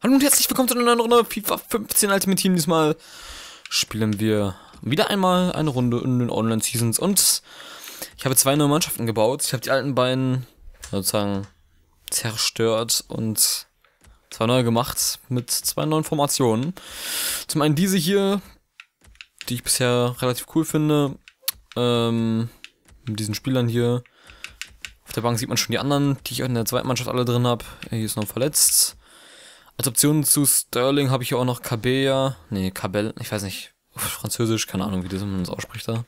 Hallo und herzlich willkommen zu einer neuen Runde FIFA 15 Ultimate Team. Diesmal spielen wir wieder einmal eine Runde in den Online-Seasons und ich habe zwei neue Mannschaften gebaut. Ich habe die alten beiden sozusagen zerstört und zwei neue gemacht mit zwei neuen Formationen. Zum einen diese hier, die ich bisher relativ cool finde, mit diesen Spielern hier. Auf der Bank sieht man schon die anderen, die ich auch in der zweiten Mannschaft alle drin habe. Hier ist noch verletzt. Als Option zu Sterling habe ich hier auch noch Cabella. Nee, Cabell, ich weiß nicht. Auf Französisch, keine Ahnung, wie man das ausspricht da.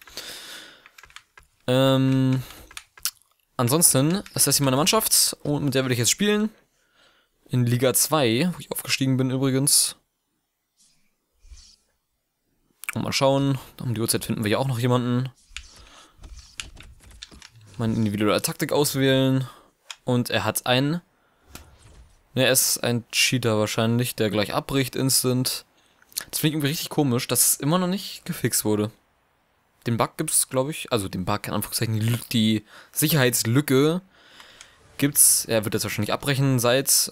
Ansonsten ist das hier meine Mannschaft und mit der werde ich jetzt spielen. In Liga 2, wo ich aufgestiegen bin übrigens. Und mal schauen, um die Uhrzeit finden wir ja auch noch jemanden. Meine individuelle Taktik auswählen. Und er hat einen. Ne, er ist ein Cheater wahrscheinlich, der gleich abbricht instant. Das finde ich irgendwie richtig komisch, dass es immer noch nicht gefixt wurde. Den Bug gibt's, glaube ich, also den Bug, in Anführungszeichen, die Sicherheitslücke gibt's. Er wird jetzt wahrscheinlich abbrechen seit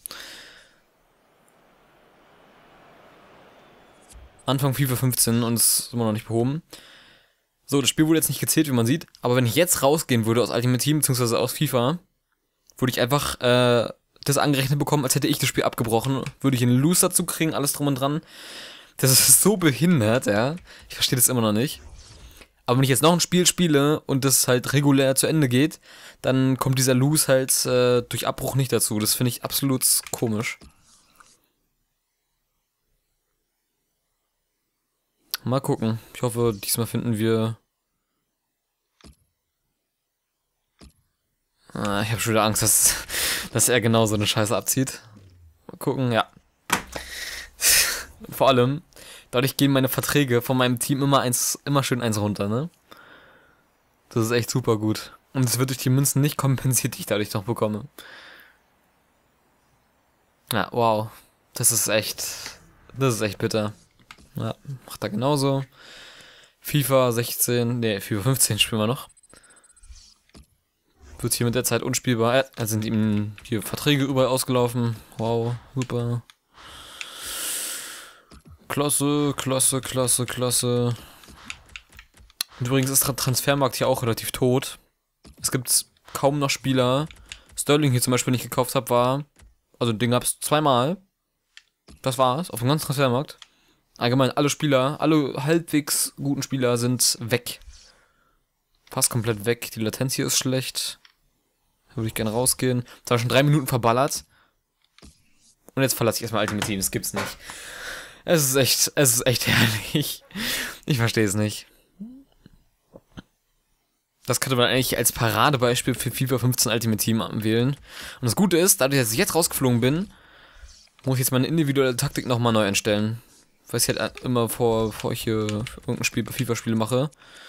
Anfang FIFA 15 und ist immer noch nicht behoben. So, das Spiel wurde jetzt nicht gezählt, wie man sieht. Aber wenn ich jetzt rausgehen würde aus Ultimate Team, beziehungsweise aus FIFA, würde ich einfach das angerechnet bekommen, als hätte ich das Spiel abgebrochen. Würde ich einen Loose dazu kriegen, alles drum und dran. Das ist so behindert, ja. Ich verstehe das immer noch nicht. Aber wenn ich jetzt noch ein Spiel spiele und das halt regulär zu Ende geht, dann kommt dieser Loose halt durch Abbruch nicht dazu. Das finde ich absolut komisch. Mal gucken. Ich hoffe, diesmal finden wir... ich habe schon wieder Angst, dass er genau so eine Scheiße abzieht. Mal gucken, ja. Vor allem, dadurch gehen meine Verträge von meinem Team immer schön eins runter, ne? Das ist echt super gut. Und es wird durch die Münzen nicht kompensiert, die ich dadurch noch bekomme. Ja, wow. Das ist echt bitter. Ja, macht er genauso. FIFA 16, ne, FIFA 15 spielen wir noch. Wird hier mit der Zeit unspielbar. Also sind ihm hier Verträge überall ausgelaufen. Wow, super. Klasse, klasse, klasse, klasse. Und übrigens ist der Transfermarkt hier auch relativ tot. Es gibt kaum noch Spieler. Sterling hier zum Beispiel nicht gekauft habe, war... Also den gab es zweimal. Das war's, auf dem ganzen Transfermarkt. Allgemein alle Spieler, alle halbwegs guten Spieler sind weg. Fast komplett weg. Die Latenz hier ist schlecht. Da würde ich gerne rausgehen. Das war schon 3 Minuten verballert. Und jetzt verlasse ich erstmal Ultimate Team. Das gibt's nicht. Es ist echt herrlich. Ich verstehe es nicht. Das könnte man eigentlich als Paradebeispiel für FIFA 15 Ultimate Team wählen. Und das Gute ist, dadurch, dass ich jetzt rausgeflogen bin, muss ich jetzt meine individuelle Taktik nochmal neu einstellen. Was ich halt immer bevor ich hier irgendein Spiel bei FIFA-Spiele mache.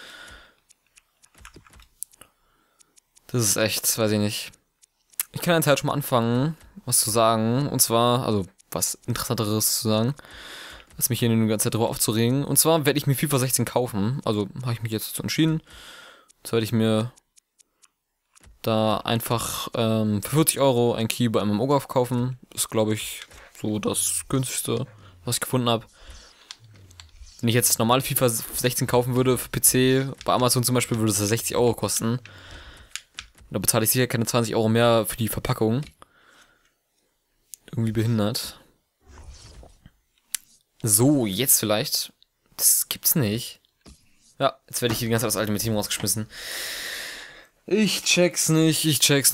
Das ist echt, weiß ich nicht. Ich kann jetzt halt schon mal anfangen, was zu sagen. Und zwar, also was Interessanteres zu sagen. Was mich hier die ganze Zeit drüber aufzuregen. Und zwar werde ich mir FIFA 16 kaufen. Also habe ich mich jetzt dazu entschieden. Jetzt werde ich mir da einfach für 40 € ein Key bei MMO kaufen. Das ist, glaube ich, so das günstigste, was ich gefunden habe. Wenn ich jetzt das normale FIFA 16 kaufen würde für PC, bei Amazon zum Beispiel, würde es 60 € kosten. Da bezahle ich sicher keine 20 € mehr für die Verpackung. Irgendwie behindert. So, jetzt vielleicht. Das gibt's nicht. Ja, jetzt werde ich hier die ganze Zeit aus Ultimate Team rausgeschmissen. Ich check's nicht.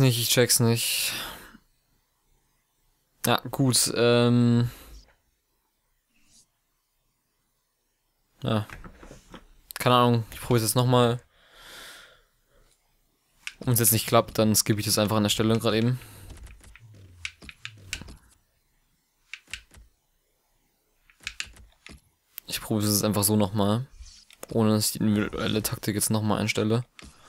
Ja, gut, ja. Keine Ahnung, ich probiere es jetzt nochmal. Wenn es jetzt nicht klappt, dann skippe ich das einfach an der Stelle gerade eben. Ich probiere es einfach so nochmal. Ohne dass ich die individuelle Taktik jetzt nochmal einstelle.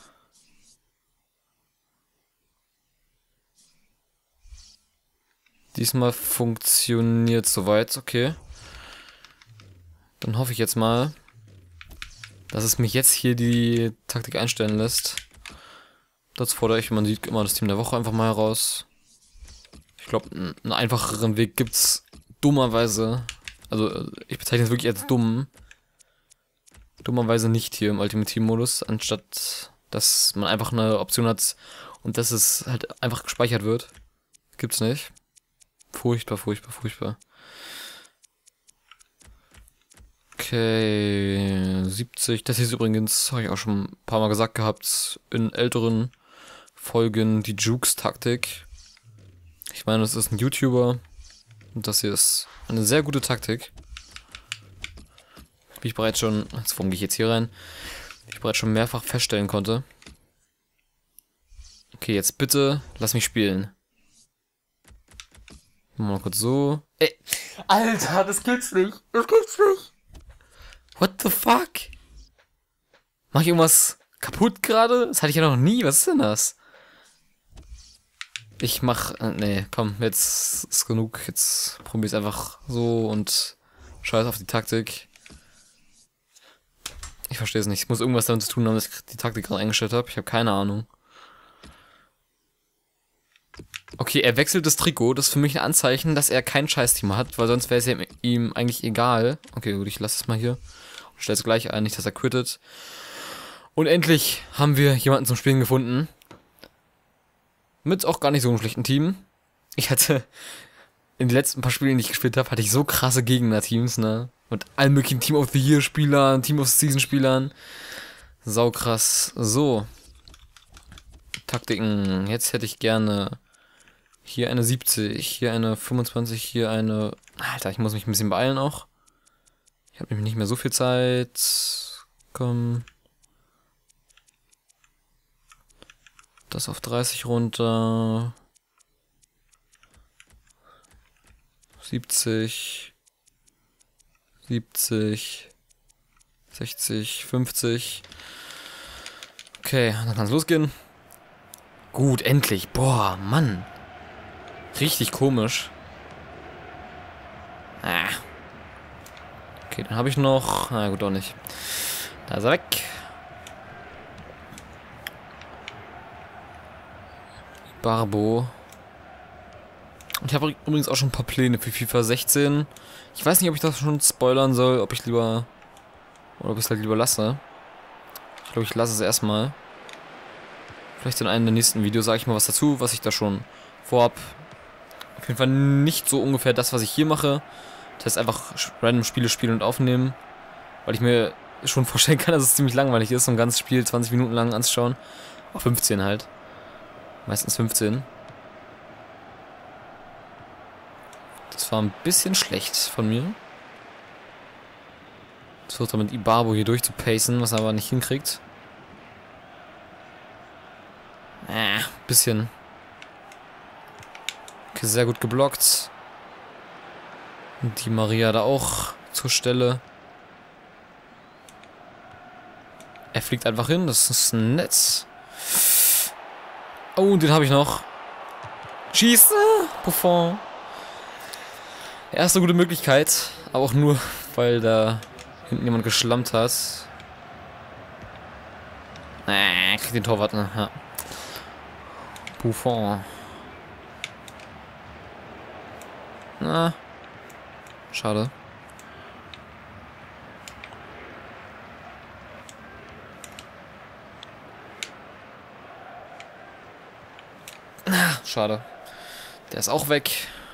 Diesmal funktioniert soweit, okay. Dann hoffe ich jetzt mal, dass es mich jetzt hier die Taktik einstellen lässt. Das fordere ich, man sieht immer das Team der Woche einfach mal heraus. Ich glaube, einen einfacheren Weg gibt's dummerweise, also ich bezeichne es wirklich als dumm, dummerweise nicht hier im Ultimate Team Modus, anstatt dass man einfach eine Option hat und dass es halt einfach gespeichert wird. Gibt's nicht. Furchtbar, furchtbar, furchtbar. Okay, 70. Das hier ist übrigens, habe ich auch schon ein paar Mal gesagt gehabt, in älteren Folgen die Jukes-Taktik. Ich meine, das ist ein YouTuber und das hier ist eine sehr gute Taktik. Wie ich bereits schon, jetzt gehe ich jetzt hier rein, wie ich bereits schon mehrfach feststellen konnte. Okay, jetzt bitte lass mich spielen. Mal kurz so. Ey, Alter, das gibt's nicht. Das gibt's nicht. What the fuck? Mach ich irgendwas kaputt gerade? Das hatte ich ja noch nie. Was ist denn das? Ich mach... nee, komm, jetzt ist genug. Jetzt probier's einfach so und scheiß auf die Taktik. Ich verstehe es nicht. Es muss irgendwas damit zu tun haben, dass ich die Taktik gerade eingestellt habe. Ich habe keine Ahnung. Okay, er wechselt das Trikot. Das ist für mich ein Anzeichen, dass er kein Scheiß-Team hat, weil sonst wäre es ja ihm eigentlich egal. Okay, gut, ich lasse es mal hier. Und stelle es gleich ein, nicht, dass er quittet. Und endlich haben wir jemanden zum Spielen gefunden. Mit auch gar nicht so einem schlechten Team. Ich hatte in den letzten paar Spielen, die ich gespielt habe, hatte ich so krasse Gegner-Teams, ne? Mit allen möglichen Team of the Year-Spielern, Team of the Season-Spielern. Sau krass. So. Taktiken. Jetzt hätte ich gerne hier eine 70, hier eine 25, hier eine... Alter, ich muss mich ein bisschen beeilen auch. Ich habe nämlich nicht mehr so viel Zeit. Komm. Das auf 30 runter. 70. 70. 60, 50. Okay, dann kann es losgehen. Gut, endlich. Boah, Mann. Richtig komisch. Ah. Okay, dann habe ich noch... Na gut, auch nicht. Da ist er weg. Barbo. Und ich habe übrigens auch schon ein paar Pläne für FIFA 16. Ich weiß nicht, ob ich das schon spoilern soll, ob ich lieber... Oder ob ich es halt lieber lasse. Ich glaube, ich lasse es erstmal. Vielleicht in einem der nächsten Videos sage ich mal was dazu, was ich da schon vorhab. Auf jeden Fall nicht so ungefähr das, was ich hier mache. Das heißt einfach random Spiele spielen und aufnehmen. Weil ich mir schon vorstellen kann, dass es ziemlich langweilig ist, so ein ganzes Spiel 20 Minuten lang anzuschauen. Auch 15 halt. Meistens 15. Das war ein bisschen schlecht von mir. Ich versuche damit Ibarbo hier durchzupacen, was er aber nicht hinkriegt. Bisschen. Okay, sehr gut geblockt. Und die Maria da auch zur Stelle. Er fliegt einfach hin, das ist ein Netz. Oh, den habe ich noch. Schieße! Buffon. Erste gute Möglichkeit, aber auch nur, weil da hinten jemand geschlammt hat. Krieg den Torwart, ne? Ja. Buffon. Na. Schade. Schade. Der ist auch weg.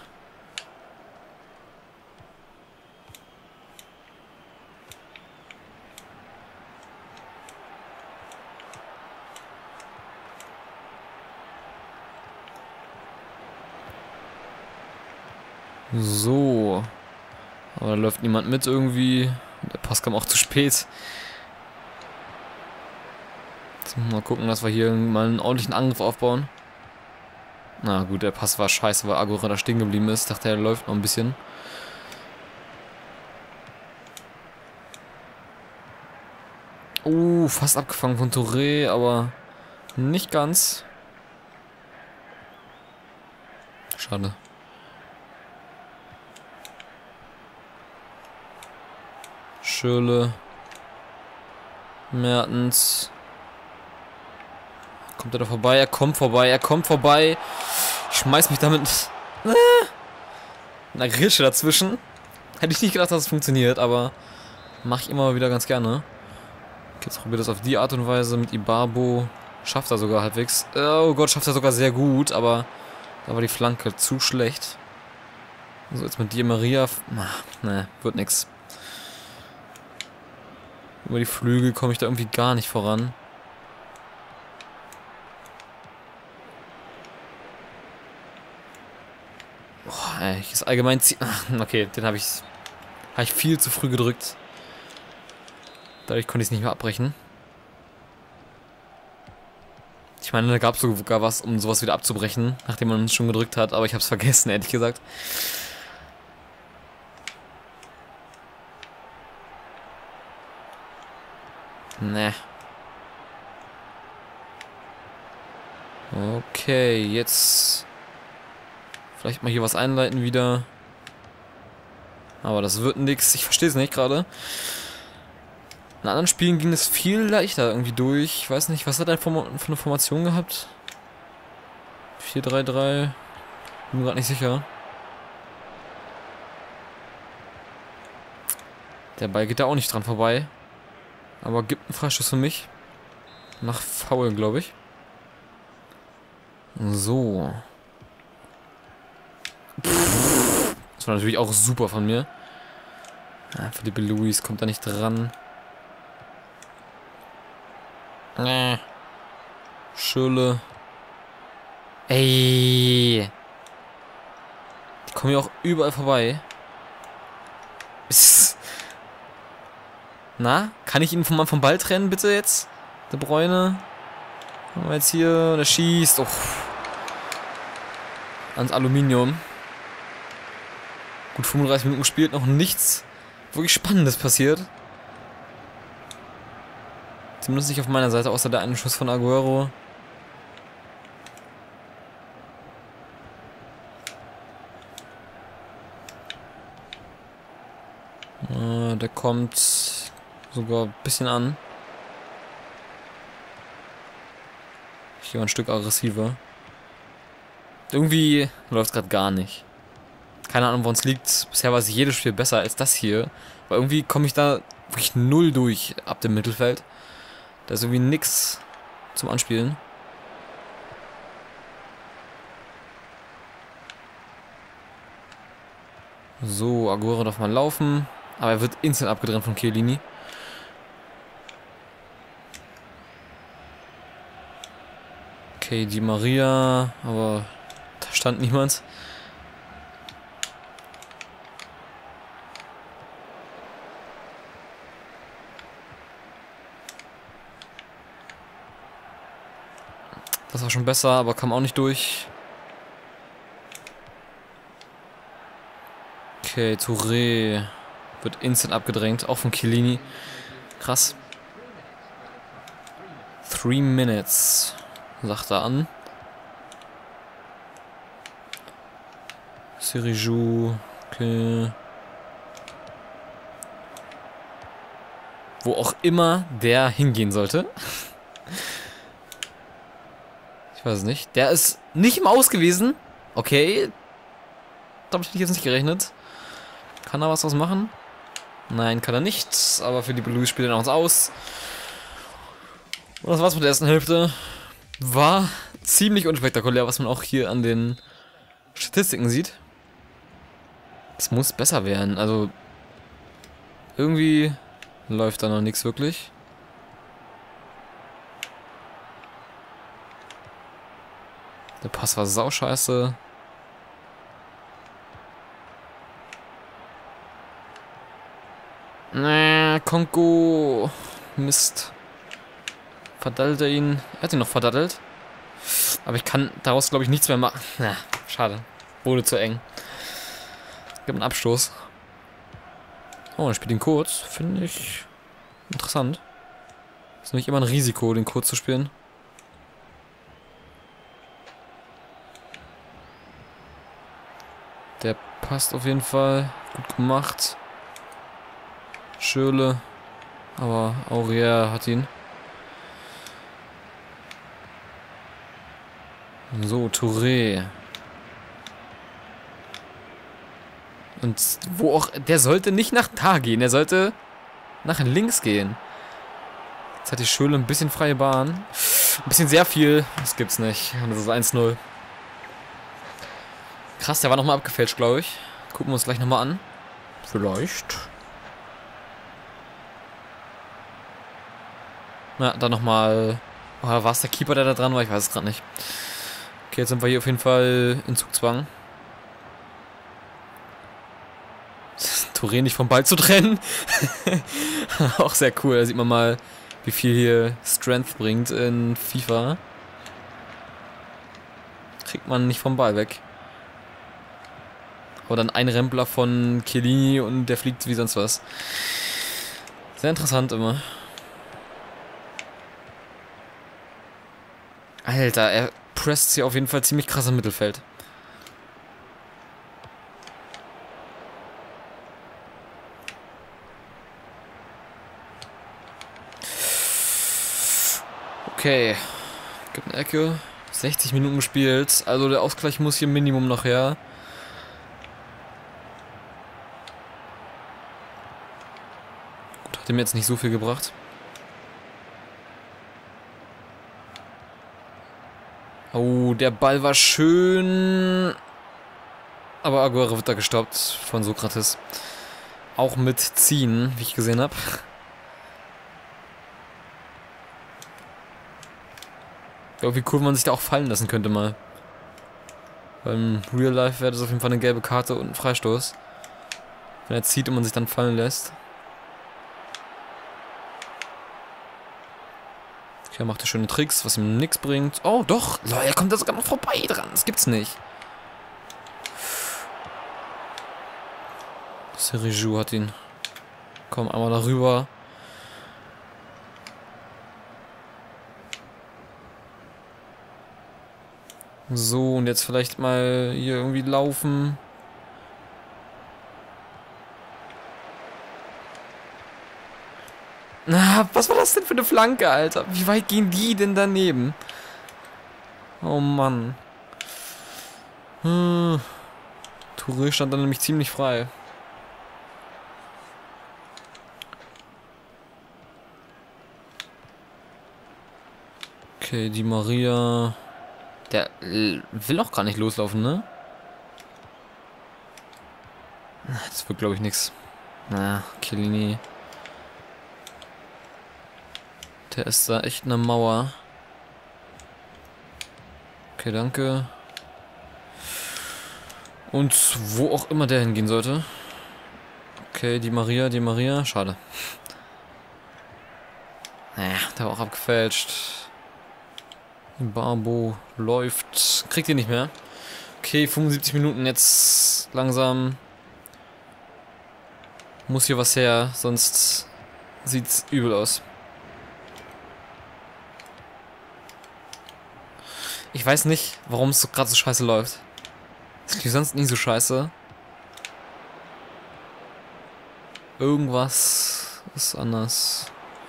So. Aber da läuft niemand mit irgendwie. Der Pass kam auch zu spät. Jetzt mal gucken, dass wir hier mal einen ordentlichen Angriff aufbauen. Na gut, der Pass war scheiße, weil Agora da stehen geblieben ist. Dachte, er läuft noch ein bisschen. Fast abgefangen von Touré, aber nicht ganz. Schade. Schürle. Mertens. Kommt er da vorbei? Er kommt vorbei. Er kommt vorbei. Ich schmeiß mich damit. Eine Grische dazwischen. Hätte ich nicht gedacht, dass es funktioniert, aber mache ich immer wieder ganz gerne. Jetzt probiert das auf die Art und Weise mit Ibarbo. Schafft er sogar halbwegs. Oh Gott, schafft er sogar sehr gut, aber da war die Flanke zu schlecht. So, jetzt mit Di Maria. Ne, wird nix. Über die Flügel komme ich da irgendwie gar nicht voran. Boah, ey, ich ist allgemein okay, den habe ich viel zu früh gedrückt. Dadurch konnte ich es nicht mehr abbrechen. Ich meine, da gab es sogar was, um sowas wieder abzubrechen, nachdem man es schon gedrückt hat, aber ich habe es vergessen, ehrlich gesagt. Ne. Okay, jetzt vielleicht mal hier was einleiten wieder. Aber das wird nix. Ich verstehe es nicht gerade. In anderen Spielen ging es viel leichter irgendwie durch. Ich weiß nicht, was hat er für eine Formation gehabt? 4-3-3. Bin mir gerade nicht sicher. Der Ball geht da auch nicht dran vorbei. Aber gibt einen Freistoß für mich. Nach Foul, glaube ich. So. Das war natürlich auch super von mir. Ja, Felipe Luis kommt da nicht dran. Schöle. Ey. Die kommen ja auch überall vorbei. Na, kann ich ihn vom Ball trennen, bitte jetzt? De Bruyne. Haben wir jetzt hier. Der schießt. Oh. Ans Aluminium. Gut 35 Minuten gespielt, noch nichts wirklich Spannendes passiert. Zumindest nicht auf meiner Seite, außer der einen Schuss von Aguero. Der kommt sogar ein bisschen an. Ich gehe mal ein Stück aggressiver. Irgendwie läuft es gerade gar nicht. Keine Ahnung, woran es liegt. Bisher war es jedes Spiel besser als das hier. Aber irgendwie komme ich da wirklich null durch ab dem Mittelfeld. Da ist irgendwie nix zum Anspielen. So, Aguero darf mal laufen. Aber er wird instant abgedreht von Chiellini. Okay, Di Maria. Aber da stand niemand. Das war schon besser, aber kam auch nicht durch. Okay, Touré wird instant abgedrängt, auch von Chiellini. Krass. 3 Minutes, sagt er an. Sirigu, okay. Wo auch immer der hingehen sollte. Ich weiß es nicht. Der ist nicht im Aus gewesen. Okay. Damit hätte ich jetzt nicht gerechnet. Kann er was draus machen? Nein, kann er nicht. Aber für die Blues spielt er noch ins Aus. Und das war's mit der ersten Hälfte. War ziemlich unspektakulär, was man auch hier an den Statistiken sieht. Es muss besser werden. Also irgendwie läuft da noch nichts wirklich. Der Pass war sauscheiße. Kongo. Mist. Verdattelt er ihn. Er hat ihn noch verdattelt. Aber ich kann daraus, glaube ich, nichts mehr machen. Ja, schade. Wurde zu eng. Gibt einen Abstoß. Oh, er spielt ihn kurz. Finde ich interessant. Ist nämlich immer ein Risiko, den kurz zu spielen. Der passt auf jeden Fall. Gut gemacht. Schöle. Aber Aurier hat ihn. So, Touré. Und wo auch, der sollte nicht nach da gehen, der sollte nach links gehen. Jetzt hat die Schule ein bisschen freie Bahn. Ein bisschen sehr viel, das gibt's nicht. Und das ist 1-0. Krass, der war nochmal abgefälscht, glaube ich. Gucken wir uns gleich nochmal an. Vielleicht. Na, dann nochmal. Oh, war es der Keeper, der da dran war? Ich weiß es gerade nicht. Okay, jetzt sind wir hier auf jeden Fall in Zugzwang. Touré nicht vom Ball zu trennen. Auch sehr cool. Da sieht man mal, wie viel hier Strength bringt in FIFA. Kriegt man nicht vom Ball weg. Aber dann ein Rempler von Chiellini und der fliegt wie sonst was. Sehr interessant immer. Alter, er presst hier auf jeden Fall ziemlich krass im Mittelfeld. Okay. Gibt eine Ecke. 60 Minuten gespielt. Also der Ausgleich muss hier Minimum noch her. Gut, hat ihm jetzt nicht so viel gebracht. Oh, der Ball war schön. Aber Aguero wird da gestoppt von Sokrates. Auch mit Ziehen, wie ich gesehen habe. Ja, wie cool man sich da auch fallen lassen könnte mal. Beim Real Life wäre das auf jeden Fall eine gelbe Karte und ein Freistoß. Wenn er zieht und man sich dann fallen lässt. Okay, er macht da schöne Tricks, was ihm nichts bringt. Oh, doch. Er kommt da sogar noch vorbei dran. Das gibt's nicht. Sergio hat ihn. Komm, einmal darüber. So, und jetzt vielleicht mal hier irgendwie laufen. Na, was war das denn für eine Flanke, Alter? Wie weit gehen die denn daneben? Oh Mann. Touré stand dann nämlich ziemlich frei. Okay, die Maria. Der will auch gar nicht loslaufen, ne? Das wird, glaube ich, nix. Na, Chiellini. Der ist da echt eine Mauer. Okay, danke. Und wo auch immer der hingehen sollte. Okay, die Maria. Schade. Naja, der war auch abgefälscht. Barbo läuft. Kriegt ihr nicht mehr. Okay, 75 Minuten jetzt langsam. Muss hier was her, sonst sieht's übel aus. Ich weiß nicht, warum es so gerade so scheiße läuft. Es lief sonst nie so scheiße. Irgendwas ist anders.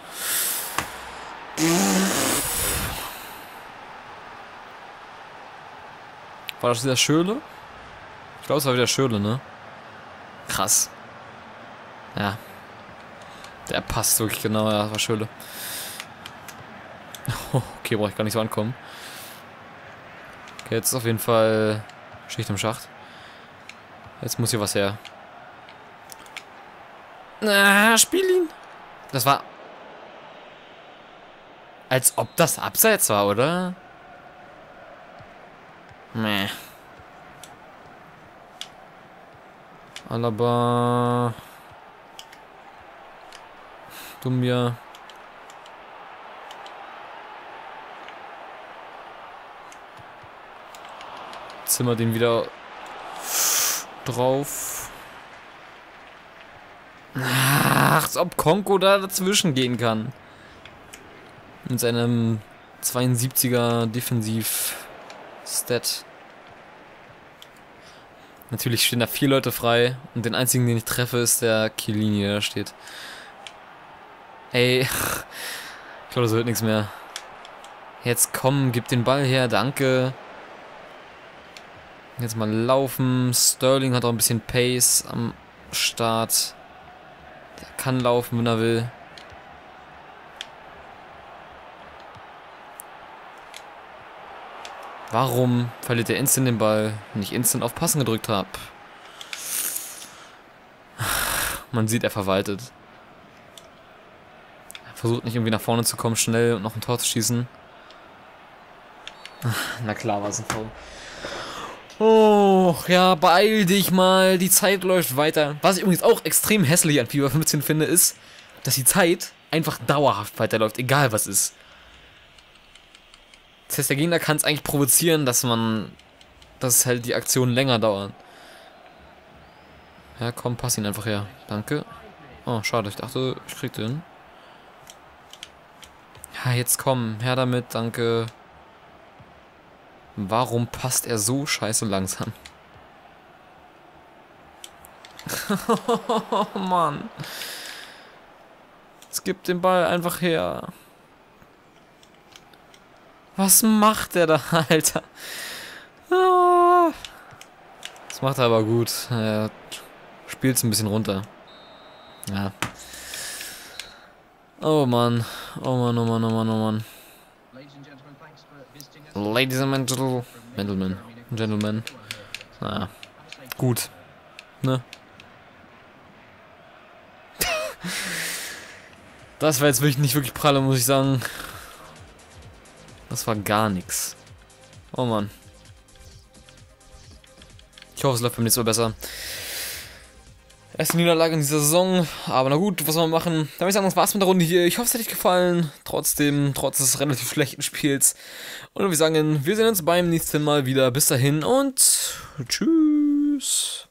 War das wieder Schöle? Ich glaube, es war wieder Schöle, ne? Krass. Ja. Der passt wirklich genau, ja, war Schöle. Okay, brauche ich gar nicht so ankommen. Okay, jetzt ist auf jeden Fall Schicht im Schacht. Jetzt muss hier was her. Na, spiel ihn. Das war... Als ob das Abseits war, oder? Meh. Alaba. Dumbia. Zimmer den wieder drauf. Ach, als ob Konko da dazwischen gehen kann. Mit seinem 72er Defensiv-Stat. Natürlich stehen da 4 Leute frei. Und den einzigen, den ich treffe, ist der Chiellini, der da steht. Ey. Ich glaube, das wird nichts mehr. Jetzt komm, gib den Ball her, danke. Jetzt mal laufen. Sterling hat auch ein bisschen Pace am Start. Der kann laufen, wenn er will. Warum verliert der instant den Ball, wenn ich instant auf Passen gedrückt habe? Man sieht, er verwaltet. Er versucht nicht irgendwie nach vorne zu kommen, schnell und noch ein Tor zu schießen. Na klar war es ein Foul. Oh, ja, beeil dich mal, die Zeit läuft weiter. Was ich übrigens auch extrem hässlich an FIFA 15 finde, ist, dass die Zeit einfach dauerhaft weiterläuft, egal was ist. Das heißt, der Gegner kann es eigentlich provozieren, dass halt die Aktionen länger dauern. Ja, komm, pass ihn einfach her. Danke. Oh, schade, ich dachte, ich krieg den. Ja, jetzt komm, her damit, danke. Warum passt er so scheiße langsam? Oh Mann. Es gibt den Ball einfach her. Was macht der da, Alter? Ah. Das macht er aber gut. Er spielt es ein bisschen runter. Ja. Oh Mann. Oh Mann, oh Mann, oh Mann, oh Mann. Ladies and Gentlemen. Naja. Gut. Ne? Das war jetzt wirklich nicht wirklich pralle, muss ich sagen. Das war gar nichts. Oh Mann. Ich hoffe, es läuft beim nächsten Mal besser. Erste Niederlage in dieser Saison. Aber na gut, was soll man machen? Dann würde ich sagen, das war's mit der Runde hier. Ich hoffe, es hat euch gefallen. Trotz des relativ schlechten Spiels. Und wir sagen, wir sehen uns beim nächsten Mal wieder. Bis dahin und tschüss.